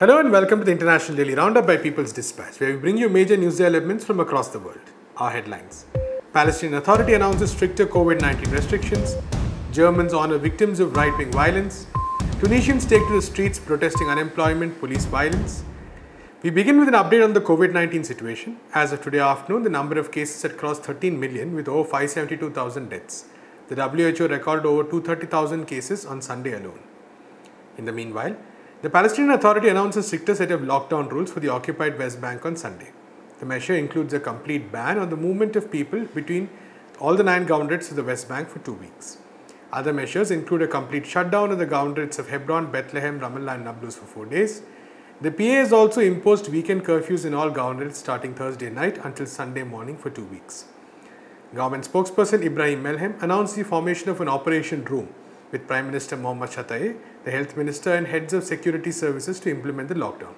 Hello and welcome to the International Daily Roundup by People's Dispatch, where we bring you major news developments from across the world. Our headlines: Palestinian Authority announces stricter COVID-19 restrictions. Germans honor victims of right-wing violence. Tunisians take to the streets protesting unemployment, police violence. We begin with an update on the COVID-19 situation. As of today afternoon, the number of cases had crossed 13 million with over 572,000 deaths. The WHO recorded over 230,000 cases on Sunday alone. In the meanwhile, the Palestinian Authority announced a stricter set of lockdown rules for the occupied West Bank on Sunday. The measure includes a complete ban on the movement of people between all the 9 governorates of the West Bank for 2 weeks. Other measures include a complete shutdown of the governorates of Hebron, Bethlehem, Ramallah and Nablus for 4 days. The PA has also imposed weekend curfews in all governorates starting Thursday night until Sunday morning for 2 weeks. Government spokesperson Ibrahim Melhem announced the formation of an operation room with Prime Minister Mohammad Shatayyeh, the Health Minister and heads of security services to implement the lockdown.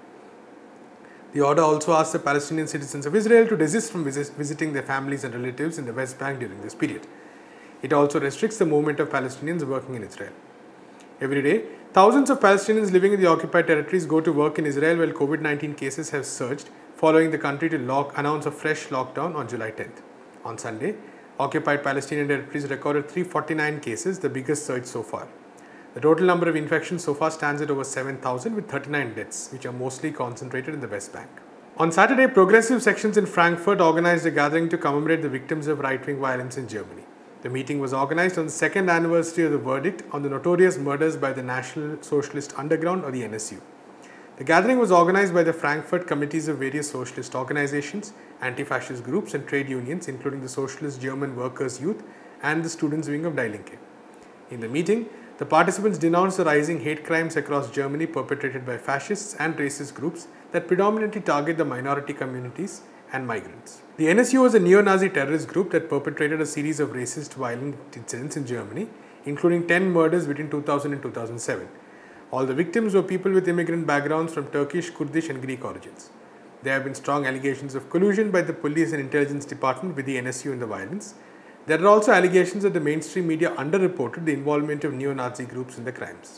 The order also asked the Palestinian citizens of Israel to desist from visiting their families and relatives in the West Bank during this period. It also restricts the movement of Palestinians working in Israel. Every day, thousands of Palestinians living in the occupied territories go to work in Israel while COVID-19 cases have surged, following the country to announce a fresh lockdown on July 10th. On Sunday, occupied Palestinian territories recorded 349 cases, the biggest surge so far. The total number of infections so far stands at over 7,000 with 39 deaths, which are mostly concentrated in the West Bank. On Saturday, progressive sections in Frankfurt organized a gathering to commemorate the victims of right-wing violence in Germany. The meeting was organized on the second anniversary of the verdict on the notorious murders by the National Socialist Underground, or the NSU. The gathering was organized by the Frankfurt committees of various socialist organizations, anti-fascist groups and trade unions, including the Socialist German Workers' Youth and the Students' Wing of Die Linke. In the meeting, the participants denounced the rising hate crimes across Germany perpetrated by fascists and racist groups that predominantly target the minority communities and migrants. The NSU was a neo-Nazi terrorist group that perpetrated a series of racist violent incidents in Germany, including 10 murders between 2000 and 2007. All the victims were people with immigrant backgrounds from Turkish, Kurdish and Greek origins. There have been strong allegations of collusion by the police and intelligence department with the NSU in the violence. There are also allegations that the mainstream media underreported the involvement of neo-Nazi groups in the crimes.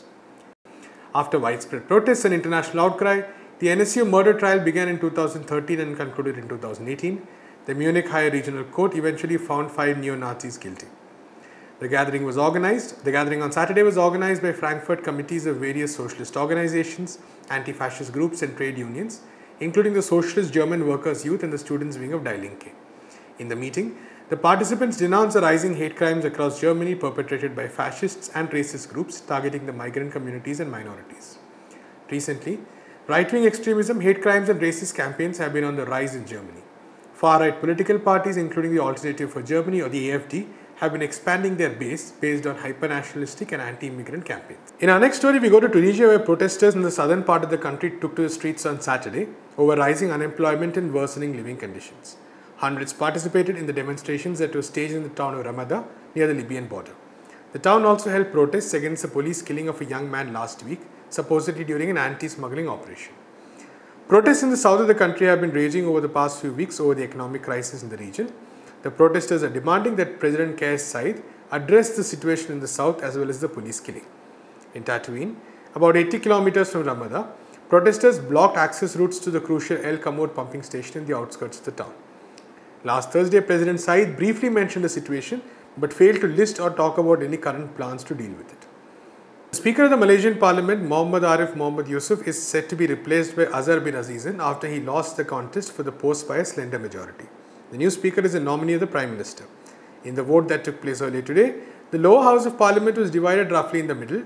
After widespread protests and international outcry, the NSU murder trial began in 2013 and concluded in 2018. The Munich Higher Regional Court eventually found 5 neo-Nazis guilty. The gathering on Saturday was organized by Frankfurt committees of various socialist organizations, anti-fascist groups and trade unions, including the Socialist German Workers' Youth and the Students' Wing of Die Linke. In the meeting, the participants denounced the rising hate crimes across Germany perpetrated by fascists and racist groups targeting the migrant communities and minorities. Recently, right-wing extremism, hate crimes and racist campaigns have been on the rise in Germany. Far-right political parties, including the Alternative for Germany or the AfD, have been expanding their base based on hyper-nationalistic and anti-immigrant campaigns. In our next story, we go to Tunisia, where protesters in the southern part of the country took to the streets on Saturday over rising unemployment and worsening living conditions. Hundreds participated in the demonstrations that were staged in the town of Ramada near the Libyan border. The town also held protests against the police killing of a young man last week, supposedly during an anti-smuggling operation. Protests in the south of the country have been raging over the past few weeks over the economic crisis in the region. The protesters are demanding that President Kais Saied address the situation in the south as well as the police killing. In Tatooine, about 80 kilometers from Ramada, protesters blocked access routes to the crucial El Kamour pumping station in the outskirts of the town. Last Thursday, President Saied briefly mentioned the situation but failed to list or talk about any current plans to deal with it. The Speaker of the Malaysian Parliament, Muhammad Arif Muhammad Yusuf, is set to be replaced by Azhar bin Azizan after he lost the contest for the post by a slender majority. The new Speaker is a nominee of the Prime Minister. In the vote that took place earlier today, the lower house of Parliament was divided roughly in the middle.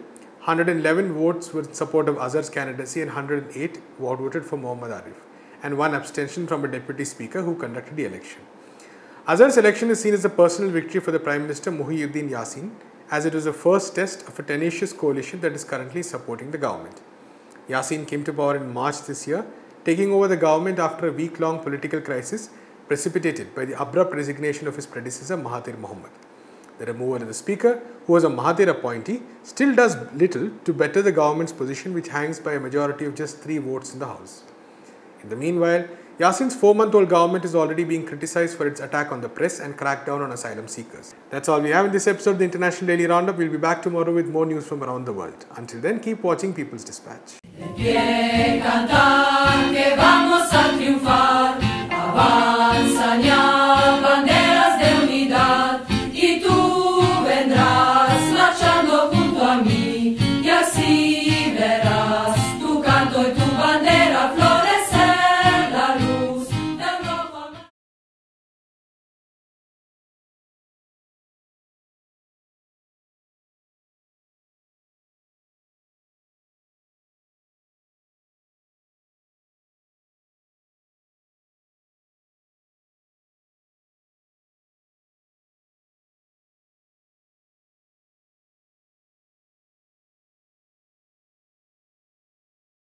111 votes were in support of Azhar's candidacy and 108 voted for Muhammad Arif, and 1 abstention from a Deputy Speaker who conducted the election. Azhar's election is seen as a personal victory for the Prime Minister Muhyiddin Yassin, as it was the first test of a tenacious coalition that is currently supporting the government. Yassin came to power in March this year, taking over the government after a week-long political crisis precipitated by the abrupt resignation of his predecessor Mahathir Mohamad. The removal of the Speaker, who was a Mahathir appointee, still does little to better the government's position, which hangs by a majority of just 3 votes in the House. In the meanwhile, Yassin's 4-month-old government is already being criticized for its attack on the press and crackdown on asylum seekers. That's all we have in this episode of the International Daily Roundup. We'll be back tomorrow with more news from around the world. Until then, keep watching People's Dispatch. que cantar, que vamos a triunfar. Avanza,